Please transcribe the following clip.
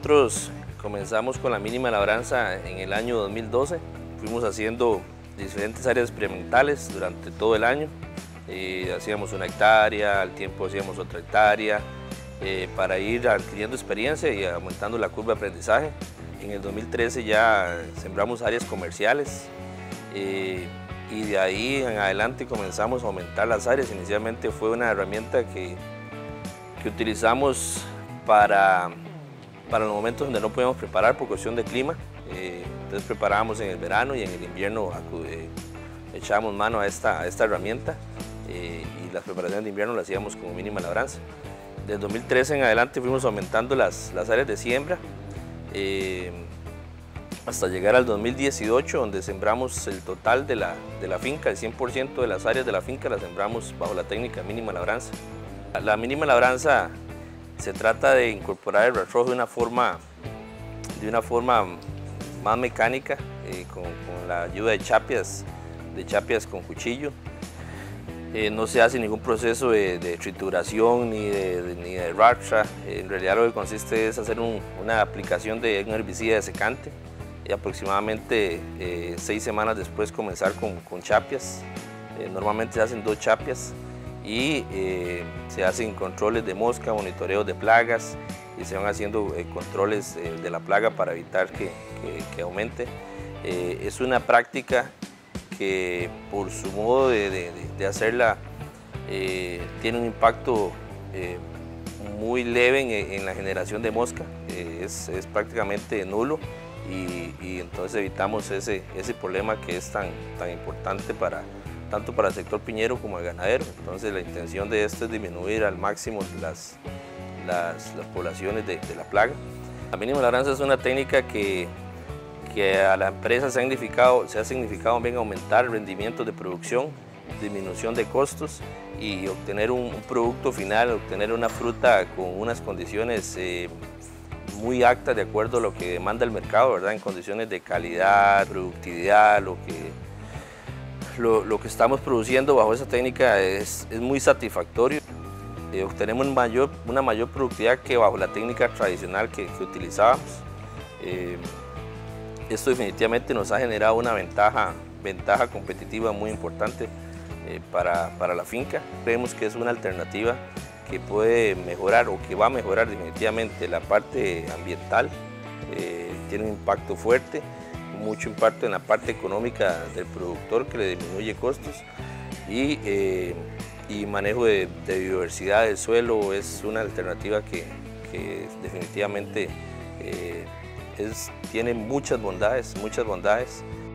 Nosotros comenzamos con la mínima labranza en el año 2012. Fuimos haciendo diferentes áreas experimentales durante todo el año. Hacíamos 1 hectárea, al tiempo hacíamos otra hectárea, para ir adquiriendo experiencia y aumentando la curva de aprendizaje. En el 2013 ya sembramos áreas comerciales y de ahí en adelante comenzamos a aumentar las áreas. Inicialmente fue una herramienta que utilizamos para los momentos donde no podíamos preparar por cuestión de clima. Entonces preparábamos en el verano y en el invierno echábamos mano a esta herramienta y las preparaciones de invierno las hacíamos como mínima labranza. Desde 2013 en adelante fuimos aumentando las áreas de siembra hasta llegar al 2018, donde sembramos el total de la finca, el 100% de las áreas de la finca las sembramos bajo la técnica mínima labranza. La mínima labranza se trata de incorporar el rastrojo de una forma más mecánica, con la ayuda de chapias con cuchillo. No se hace ningún proceso de trituración ni de rastra. En realidad lo que consiste es hacer una aplicación de un herbicida desecante y aproximadamente 6 semanas después comenzar con chapias. Normalmente se hacen 2 chapias y se hacen controles de mosca, monitoreos de plagas y se van haciendo controles de la plaga para evitar que aumente. Es una práctica que por su modo de hacerla tiene un impacto muy leve en la generación de mosca, es prácticamente nulo y entonces evitamos ese problema que es tan importante tanto para el sector piñero como el ganadero. Entonces la intención de esto es disminuir al máximo las poblaciones de la plaga. La mínima labranza es una técnica que a la empresa se ha significado bien aumentar rendimientos de producción, disminución de costos y obtener un producto final, obtener una fruta con unas condiciones muy aptas de acuerdo a lo que demanda el mercado, ¿verdad? En condiciones de calidad, productividad, lo que estamos produciendo bajo esa técnica es muy satisfactorio. Obtenemos una mayor productividad que bajo la técnica tradicional que utilizábamos. Esto definitivamente nos ha generado una ventaja competitiva muy importante para la finca. Creemos que es una alternativa que puede mejorar o que va a mejorar definitivamente la parte ambiental. Tiene un impacto fuerte, mucho impacto en la parte económica del productor, que le disminuye costos y manejo de biodiversidad del suelo. Es una alternativa que definitivamente tiene muchas bondades